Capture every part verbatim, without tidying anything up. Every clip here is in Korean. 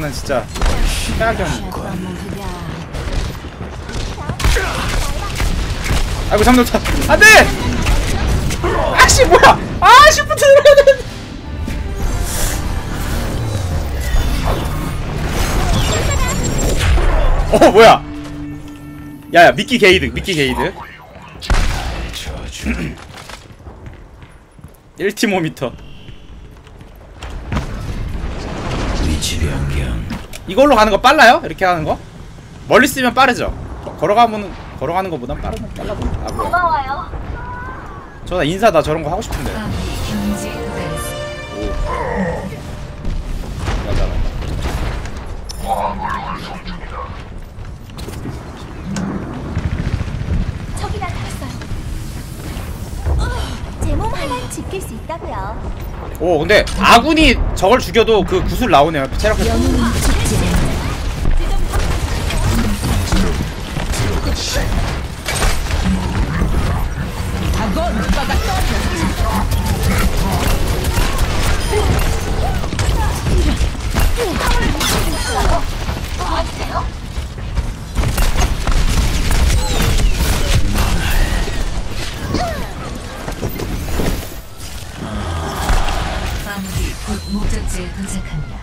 는 진짜 최악이 없네. 아이고 잠들었다. 안돼! 아씨 뭐야! 아 시프트 눌러야 되는데. 어 뭐야? 야야 미끼 게이드 미끼 게이드. 일 티모미터. 이걸로 가는 거 빨라요? 이렇게 하는 거? 멀리 쓰면 빠르죠? 걸어가면 걸어가는 거보단 빠르면 빨라 보여. 아 뭐야? 고마워요. 저 나 인사 나 저런 거 하고 싶은데. 오. 맞아 맞아. 저기 나타났어요. 제 몸 하나 지킬 수 있다고요. 오 근데 아군이 저걸 죽여도 그 구슬 나오네요. 체력 회복. 목적지에 도착합니다.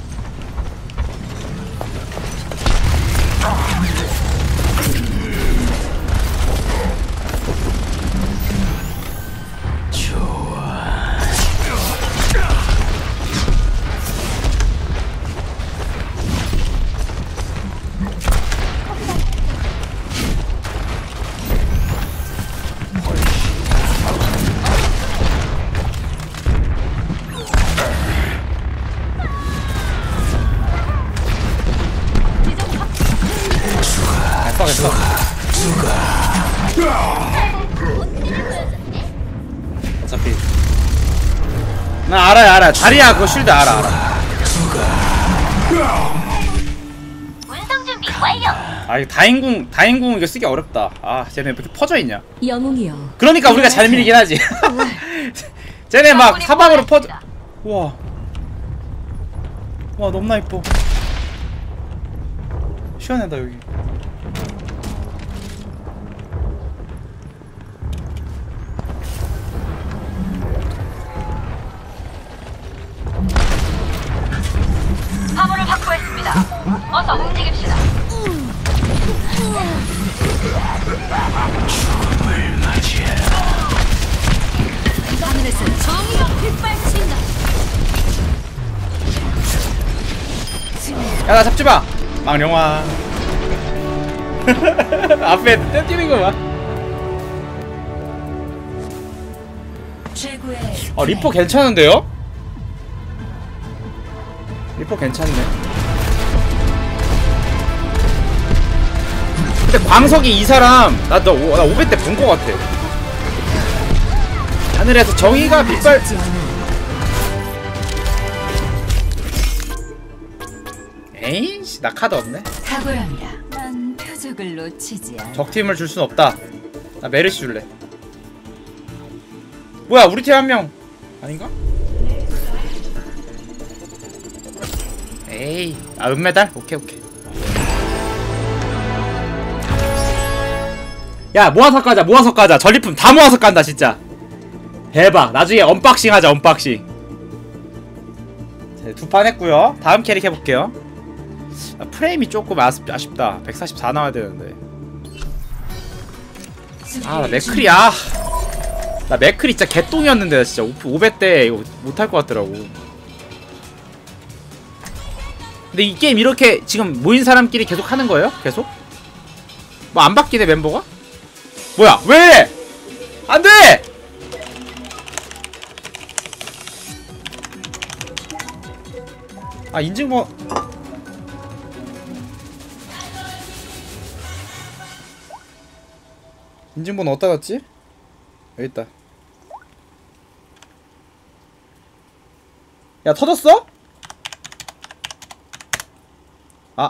어차피 나 알아요 알아. 자리야 그거 쉴드 알아 알아. 운송 준비 완료. 아 이거 다인궁 다인궁 이거 쓰기 어렵다. 아 쟤네 왜 이렇게 퍼져 있냐. 영웅이요. 그러니까 우리가 잘 밀리긴 하지. 쟤네 막 사방으로 퍼져. 우와 와 너무나 이뻐. 시원하다 여기. 화물을 확보했습니다. 어서 움직입시다. 죽음을 맞이해. 하늘에서 정의가 빗발친다. 야 나 잡지마! 망령아. 앞에 떼뛰는 거 봐. 최고의 어 리퍼 괜찮은데요? 리퍼 괜찮네. 근데 광석이 이 사람 나 너 나 오백 대 본 거 같아. 하늘에서 정의가 빗발. 에이씨 나 카드 없네. 탁월합니다. 난 표적을 놓치지 않아. 적팀을 줄 순 없다. 나 메르시 줄래. 뭐야 우리 팀 한 명 아닌가? 에이 아 은메달? 오케이 오케이. 야 모아서 까자 모아서 까자. 전리품 다 모아서 깐다 진짜. 대박. 나중에 언박싱 하자 언박싱. 두 판 했고요. 다음 캐릭 해볼게요. 아, 프레임이 조금 아쉽, 아쉽다. 백사십사 나와야 되는데. 아 나 맥크리 아. 나 맥크리 진짜 개똥이었는데 진짜 오백 대 이거 못할 것 같더라고. 근데 이 게임 이렇게 지금 모인 사람끼리 계속 하는 거예요? 계속? 뭐 안 바뀌네 멤버가? 뭐야 왜? 안돼! 아 인증번 인증번 어디다 놨지? 여기 있다. 야 터졌어? 아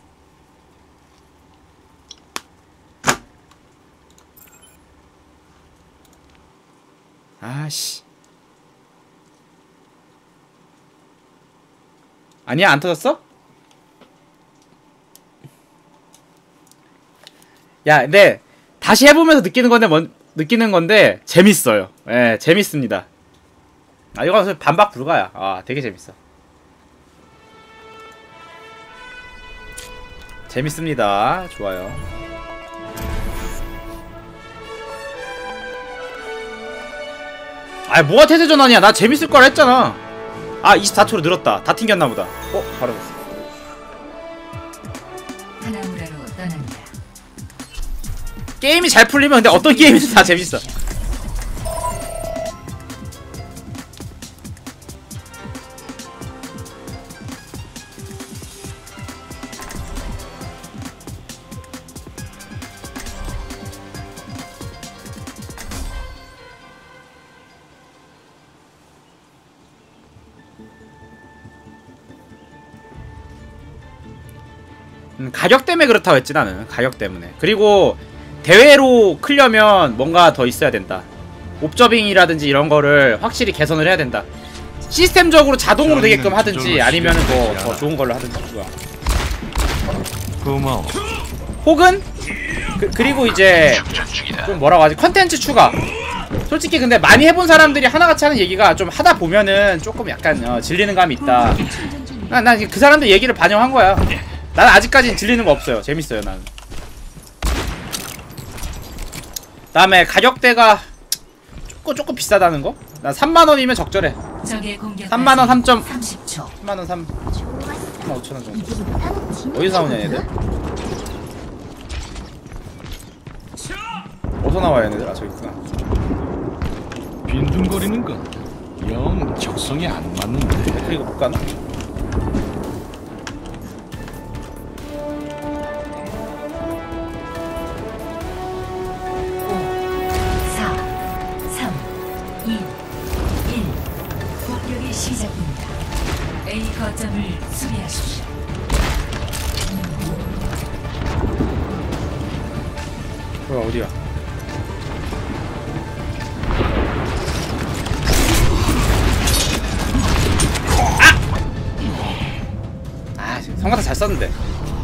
아씨 아니야 안 터졌어? 야 근데 다시 해보면서 느끼는 건데 뭔 느끼는 건데 재밌어요. 예, 재밌습니다. 아 이거 반박 불가야. 아 되게 재밌어. 재밌습니다. 좋아요. 아 뭐가 태세 전환이야. 나 재밌을 거라 했잖아. 아 이십사 초로 늘었다. 다 튕겼나 보다. 어 바로 됐어. 하나무라로 떠난다. 게임이 잘 풀리면 근데 어떤 게임이든 다 재밌어. 음, 가격 때문에 그렇다고 했지 나는. 가격 때문에. 그리고 대회로 크려면 뭔가 더 있어야 된다. 옵저빙이라든지 이런 거를 확실히 개선을 해야 된다. 시스템적으로 자동으로 되게끔 하든지 아니면은 뭐 더 좋은 걸로 하든지. 고마워. 혹은 그, 그리고 이제 좀 뭐라고 하지? 컨텐츠 추가. 솔직히 근데 많이 해본 사람들이 하나같이 하는 얘기가 좀 하다 보면은 조금 약간 어, 질리는 감이 있다. 난 난 그 사람들 얘기를 반영한 거야. 나는 아직까지는 질리는 거 없어요. 재밌어요 나는. 다음에 가격대가 조금 조금 비싸다는 거? 난 삼만 원이면 적절해. 삼만 원 삼 점 삼십 초. 삼만 원 삼 삼만 오천 원 정도. 어디서 나오냐 얘들? 어디서 나와요 얘네들? 아 저기 있구나. 빈둥거리는 건 영 적성에 안 맞는데. 그리고 못 가나? 사, 삼, 이, 일. 공격이 시작됩니다. A 거점을 수비하십시오. 뭐야 어디야? 아! 아 성가타 잘 썼는데.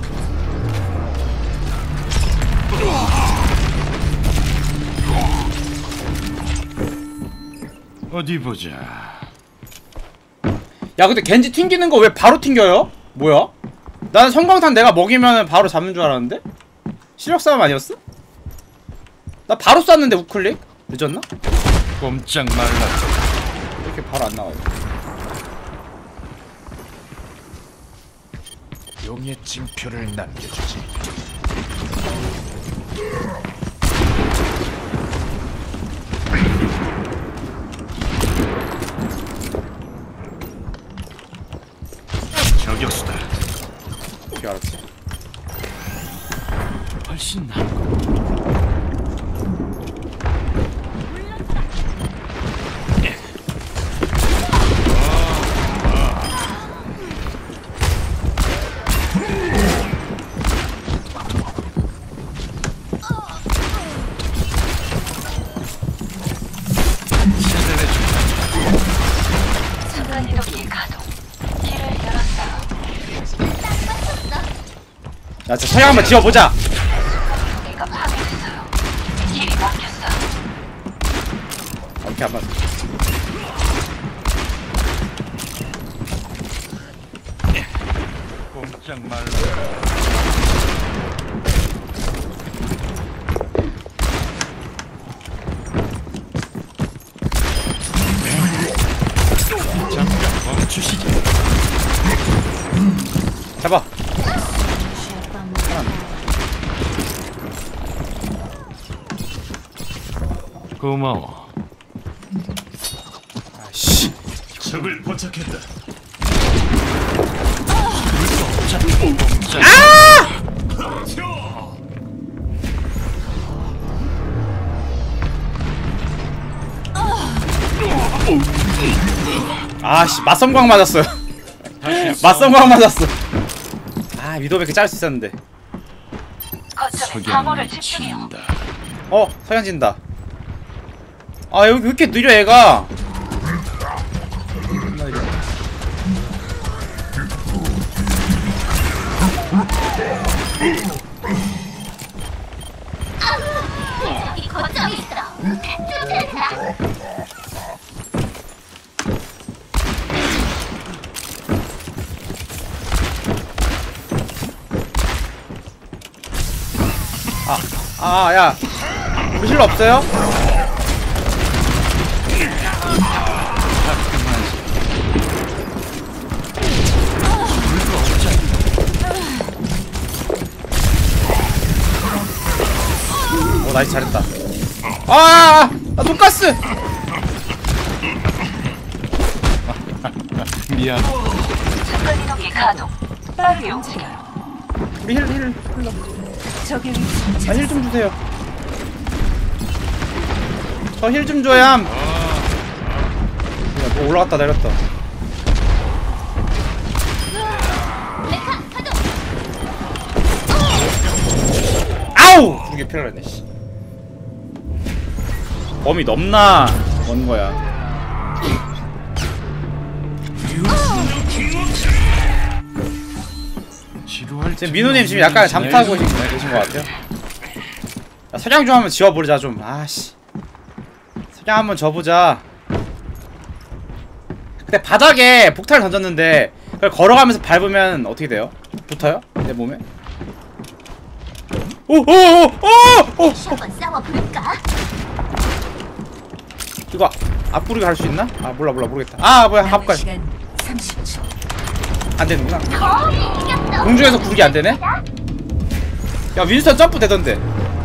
어디 보자. 야 근데 겐지 튕기는 거 왜 바로 튕겨요? 뭐야? 나는 성광탄 내가 먹이면 바로 잡는 줄 알았는데? 시력 싸움 아니었어? 나 바로 쐈는데 우클릭? 늦었나? 꼼짝 말라. 이렇게 바로 안 나와요. 용의 징표를 남겨주지. 저격수다. 어떻게 알았지? 훨씬 나은 야, 저 서양 한번 지어보자. 내가 파괴됐어요. 길이 막혔어. 이렇게 한번. 꼼짝 말라. 잠깐 멈추시지. 잡아. 고마워. 아씨. 적을 포착했다. 아씨 맞섬광 맞았어요. 맞섬광 맞았어. 아 위도베크 짤 수 있었는데. 거점에 방어를 집중해요. 어 서양 진다. 아 여기 왜 이렇게 느려 얘가. 아, 야. 우리 힐러 없어요? 오, 나이스, 잘했다. 아, 나 돈가스! 미안. 순간이동기 가동. 빨리 움직여요. 우리 힐, 힐, 힐러. 적의 위치 아, 힐 좀 주세요. 저 힐 좀 줘야 함. 야, 뭐 올라갔다 내렸다. 아우! 두 개 필요했네, 씨. 범위 넘나 먼 거야. 지루할 지금 민호님 지금 약간 잠타고 계신 것 같아요. 야, 석양 좀 한번 지워보자 좀. 아씨. 석양 한번 져보자. 근데 바닥에 폭탄을 던졌는데 그걸 걸어가면서 밟으면 어떻게 돼요? 붙어요? 내 몸에? 오오오오오! 한번 싸워볼까? 이거 앞구르기 갈 수 있나? 아 몰라 몰라 모르겠다. 아 뭐야 남은 가볼까요? 시간 삼십 초. 안 되는구나. 거의 이겼어. 공중에서 구르기 안 되네? 야 윈스턴 점프 되던데.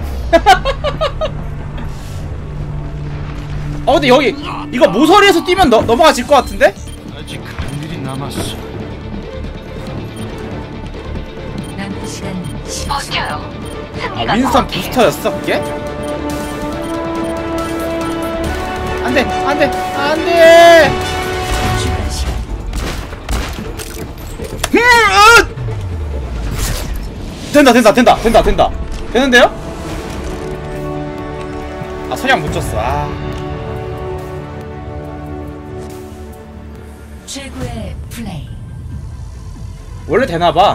어 근데 여기 이거 모서리에서 뛰면 너, 넘어가질 것 같은데? 아직 할 일이 남았어. 남은 시간 십 초. 버텨요. 아 승리가 윈스턴 어디에? 부스터였어 그게? 안돼 안돼 안돼. 추가 시간. 음, 아! 된다 된다 된다 된다 된다 되는데요? 아 석양 못 쳤어. 아 최고의 플레이. 원래 되나봐.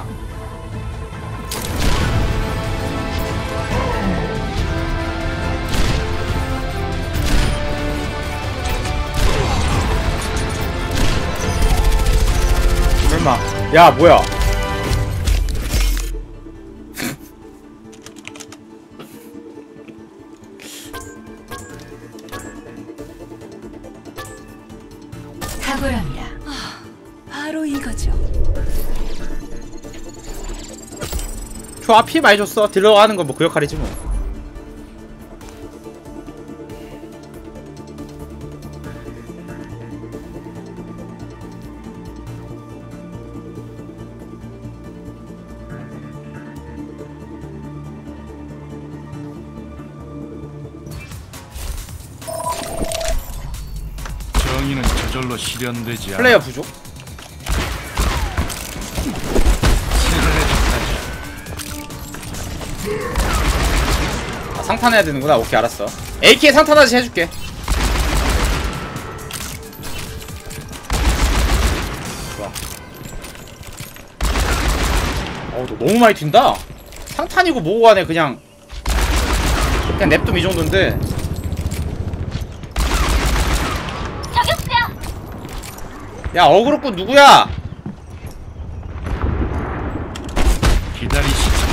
설마 야 뭐야 탁월합니다. 바로 이거죠. 좋아 피 많이 줬어. 딜러 하는 건 뭐 그 역할이지 뭐. 정의는 저절로 실현되지 않아. 플레이어 부족. 아, 상탄해야 되는구나. 오케이 알았어. 에이케이 상탄하지 해줄게. 좋아. 어우 너 너무 많이 튄다. 상탄이고 뭐고 간에 그냥 그냥 냅둠 이 정도인데. 저격수야. 야 어그로꾼 누구야? 기다리시죠.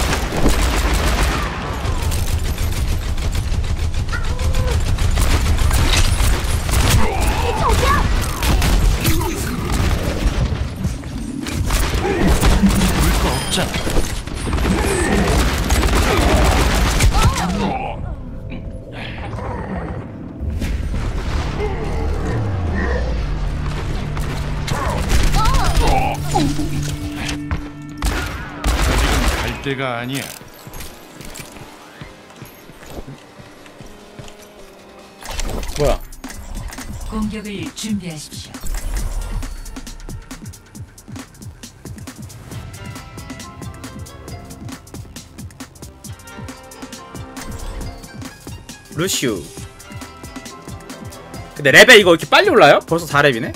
물거 없잖아. 아직은 갈 때가 아니야. 뭐야? 공격을 준비하십시오. 루시우. 근데 레벨 이거 이렇게 빨리 올라요? 벌써 사 렙이네?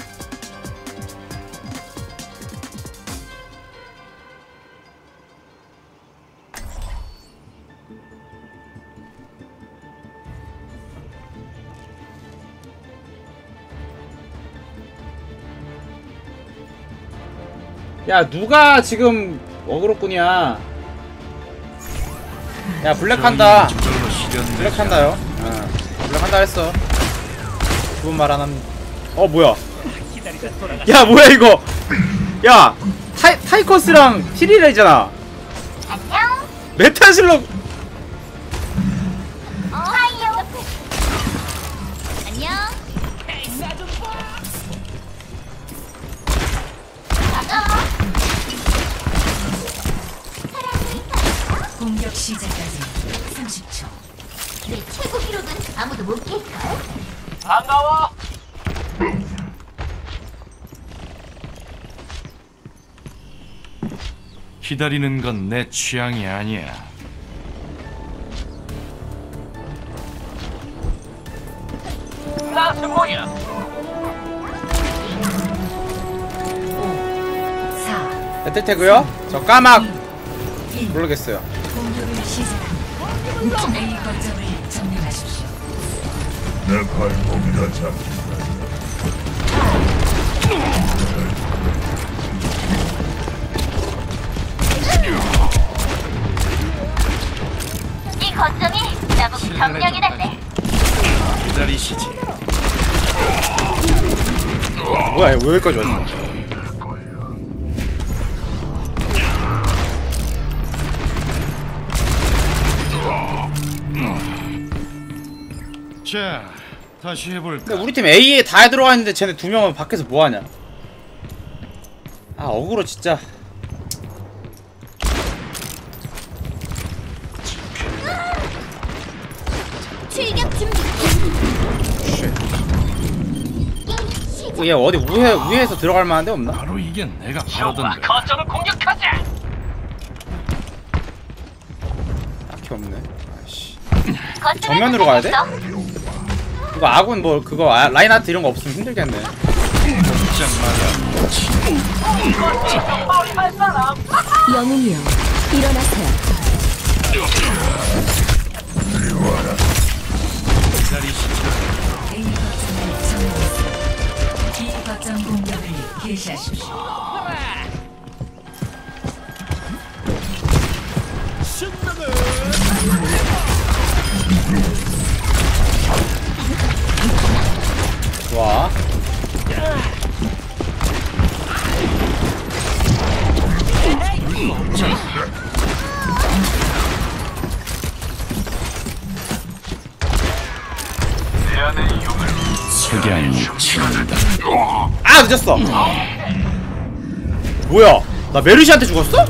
야 누가 지금 어그로꾼이야. 야 블랙한다. 저절로 이렇게 한다요. 어. 이렇게 한다 했어. 그분 말 안 합니다. 어 뭐야? 야 뭐야 이거? 야 타이 타이커스랑 티리레이잖아. 안녕. 메탈슬러. 오하이오. 안녕. 공격 시작까지 삼십 초. 내 최고 기록은 아무도 못 깰걸? 반가워. 기다리는 건 내 취향이 아니야. 나 승모야. 사. 배틀태그요? 저 까막 모르겠어요. 공격을 시작합니다. A 거점을 점령하십시오. 내 발목이 다 잡힌다. 이 거점이 나보고 점령이란데. 기다리시지. 뭐야 왜 여기까지 왔어? 자, 다시 해볼까? 근데 우리 팀 A에 다 들어와 있는데 쟤네 두 명은 밖에서 뭐 하냐? 아 어그로 진짜. 출격 준비. 어, 얘 어디 위에 위에서 들어갈 만한 데 없나? 바로 이게 내가 좋아, 바라던 데. 거점을 공격하자. 딱히 없네. 아이씨. 거점을 정면으로 가야 돼? 도착했어. 이거 아군 뭐 그거 아, 라인하트 이런 거 없으면 힘들겠네. 꼼짝 마라. 머리 할 사람. 영웅이여, 일어나세요. 기다리시지. A 거점을 점령하세요. B 거점 공격을 개시하십시오. 좋아. 석양이 친다. 아 늦었어. 뭐야? 나 메르시한테 죽었어?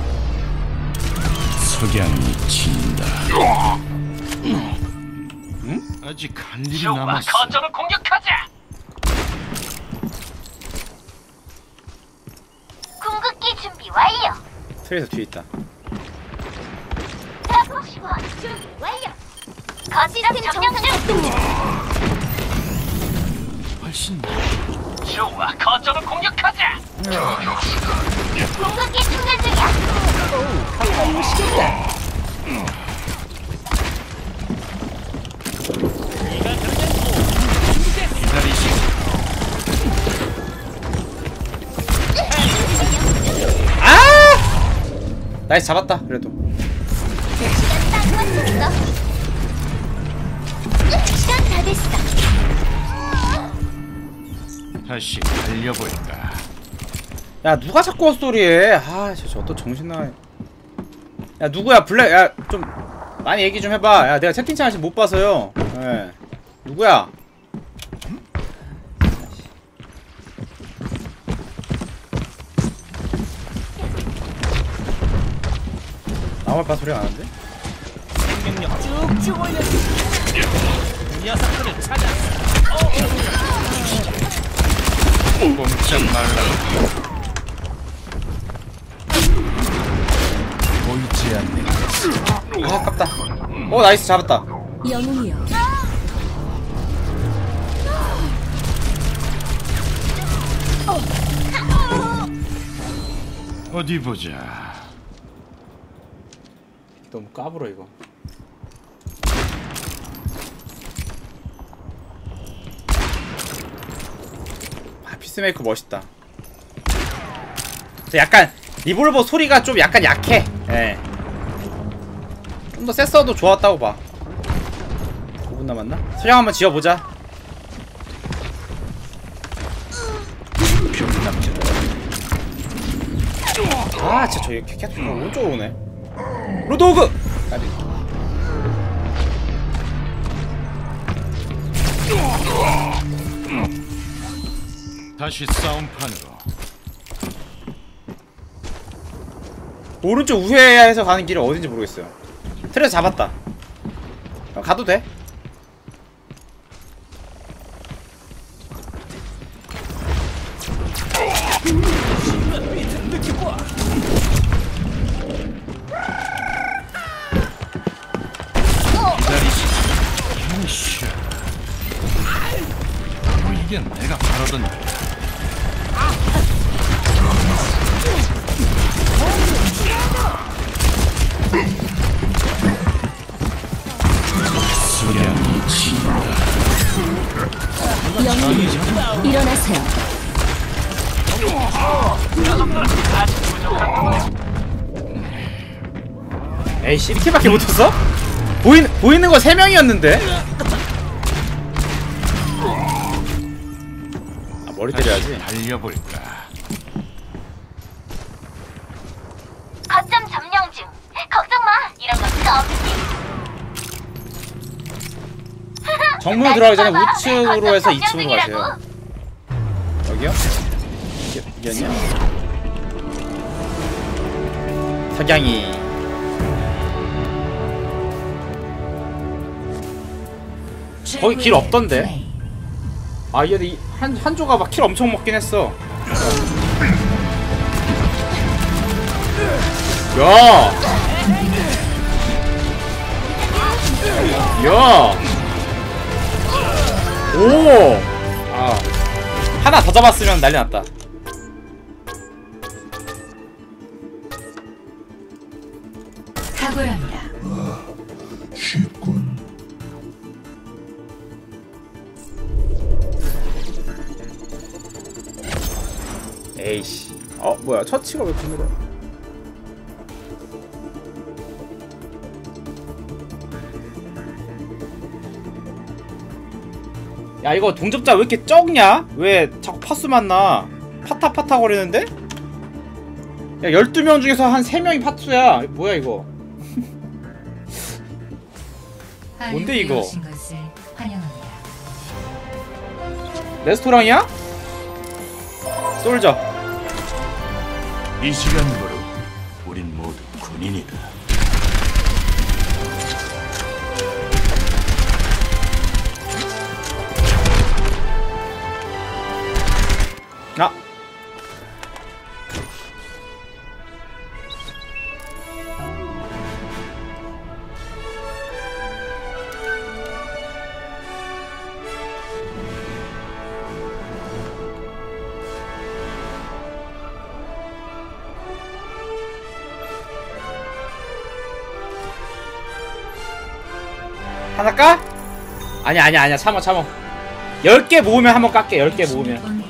석양이 친다. 아직 할 일이 좋아, 남았어. 거점을 공격하자. 궁극기 준비 완료. 트레이서 뒤에 있다. 타보시고 준비 완료. 거점 점령 중. 훨씬 좋아, 거점을 공격하자. 궁극기 충전 중이야. 기다리시지. 아! 나이스 잡았다. 그래도. 시간 딱 맞췄어. 시간 다 됐어. 다시 달려볼까? 야 누가 자꾸 헛소리해? 아 저 또 정신 나가. 야 누구야 블랙? 야 좀 많이 얘기 좀 해봐. 야 내가 채팅창 아직 못 봐서요. 예. 누구야? 나말파 소리가 나는데? 생명력 쭉쭉 올려주지. 녀석들을 찾아. 꼼짝 말라. 보이지 않네. 아 아깝다. 어 나이스 잡았다. 영웅이여, 어디 보자. 너무 까불어 이거. 아 피스메이커 멋있다. 약간 리볼버 소리가 좀 약간 약해. 예. 좀 더 셌어도 좋았다고 봐. 분 남았나? 소량 한번 지어보자. 아 진짜 저기 계속 오른쪽으로 오네. 로드호그! 까비. 다시 싸움판으로. 오른쪽 우회해서 가는 길이 어딘지 모르겠어요. 트레스 잡았다. 가도 돼? 기다리시. 뭐 이게 내가 바라던. 수량이 진다. 일어나세요. 에이씨 이렇게밖에 못했어? 보이는 보이는 거 세 명이었는데? 아 머리 때려야지. 달려볼까. 거점 점령 중. 걱정 마. 이런 거 없지. 정문으로 들어가기 전에 우측으로 해서 이 층으로 가세요. 여기요? 이게 아니야? 석양이 거기 길 없던데? 아 얘들 한, 한조가 막 킬 엄청 먹긴 했어. 야! 야! 오! 아 하나 더 잡았으면 난리 났다. 탁월합니다. 쉽군. 에이씨. 어 뭐야 처치가 왜 그래? 야 이거 동접자 왜 이렇게 적냐? 왜 자꾸 파수만 나? 파타파타 거리는데? 야 열두 명 중에서 한 세 명이 파투야. 뭐야 이거? 뭔데 이거? 레스토랑이야? 솔저. 이 시간부로 우린 모두 군인이다. 아. 하나 까? 아니야 아니야 아니야 참어 참어. 열 개 모으면 한번 깎게. 열 개 모으면.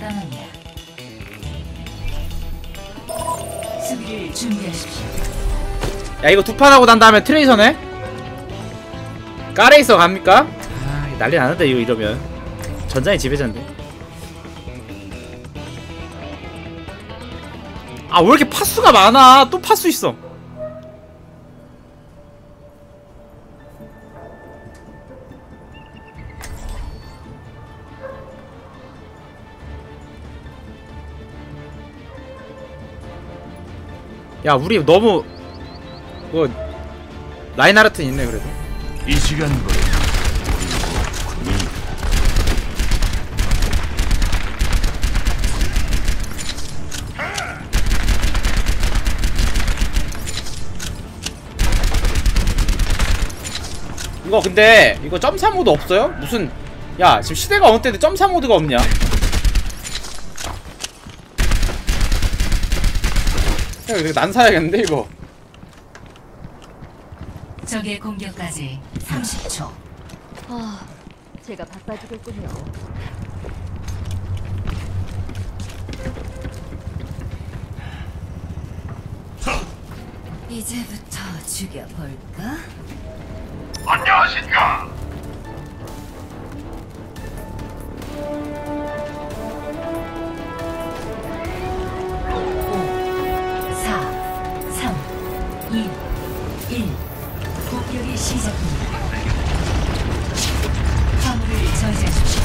야 이거 두 판 하고 난 다음에 트레이서네? 까레이서 갑니까? 아 난리 나는데 이거 이러면 전장이 지배자인데. 아 왜 이렇게 파수가 많아. 또 파수 있어. 야 우리 너무 뭐 라인하르트 있네 그래도. 이 시간부로 우린 군인이다. 이거 근데 이거 점사 모드 없어요? 무슨 야 지금 시대가 어느 때인데 점사 모드가 없냐? 야 이거 난 사야겠는데 이거. 적의 공격까지 삼십 초. 아, 제가 바빠지겠군요. 이제부터 죽여볼까? 안녕하십니까. 시작합니다. 화물을 저지하십시오.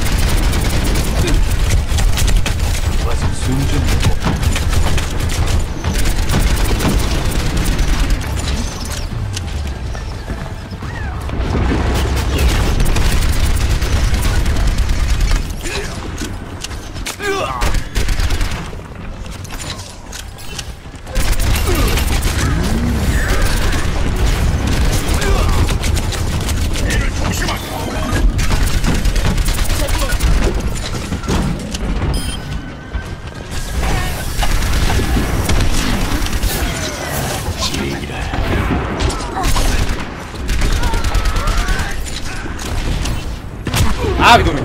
아 미도미.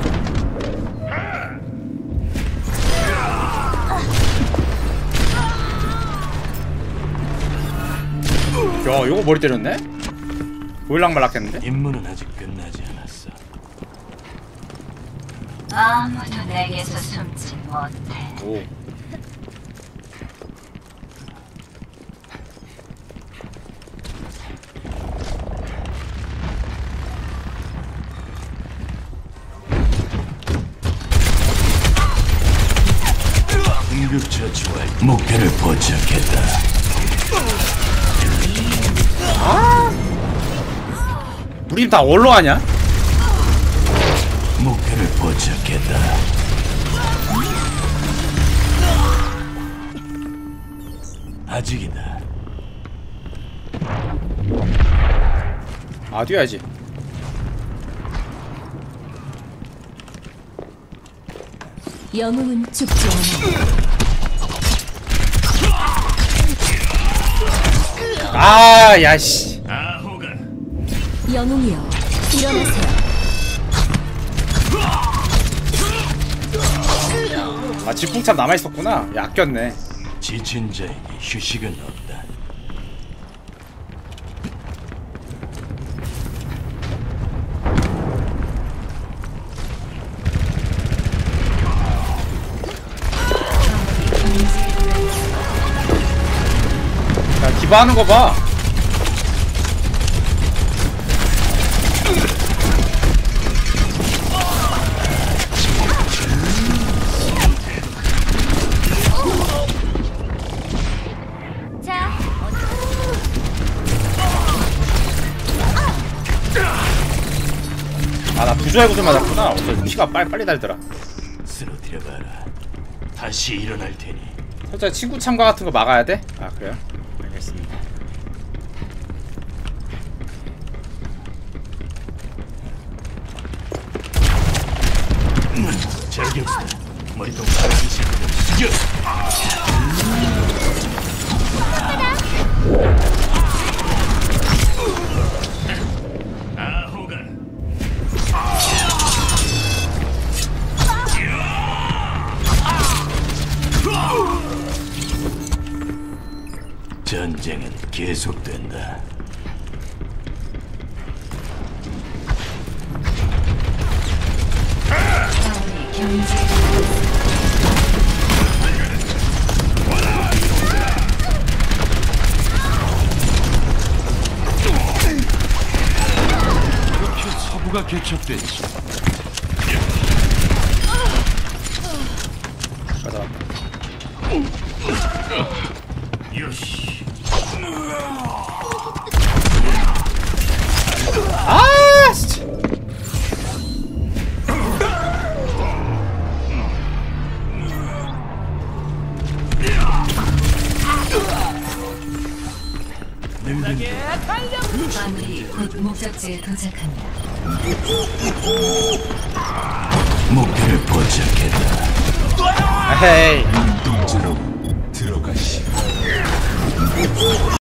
야 요거 머리 때렸네? 보일락말락했는데? 임무는 아직 끝나지 않았어. 아무도 내게서 숨지 못해. 오. 응급처치와 목표를 포착했다. 우리 팀 다 얼로 하냐? 목표를 포착했다. 아직이다. 아 뛰어야지. 영웅은 죽지 않아. 아 야씨. 영웅이여, 일어나세요. 아 질풍참 남아있었구나. 야 아꼈네. 지친 자에게 휴식은 없다. 야 디바 하는 거 봐. 자, 아 나 부조의 구슬 맞았구나. 어서 피가 빨리 빨리 달더라. 쓰러뜨려봐라. 다시 일어날 테니. 살짝 친구 참가 같은 거 막아야 돼? 아 그래요? 알겠습니다. 저격수다. 머리통 파란색 숙여. 아호가. 전쟁은 계속된다. 이렇게 서부가 개척됐지. 가자. 요시. 아 진짜. 화물이 곧 목적지에 도착합니다. 목표를 포착했다. 에헤이. 동지로 들어가시.